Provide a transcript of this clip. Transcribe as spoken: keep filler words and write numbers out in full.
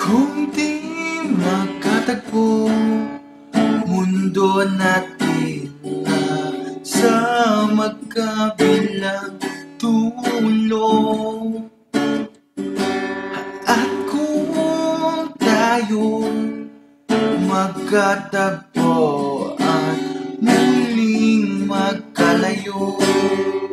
Kung di magkatagpo, mundo natin na sa magkabilang dulo. At kung tayo magkatagpo at muling magkalayo,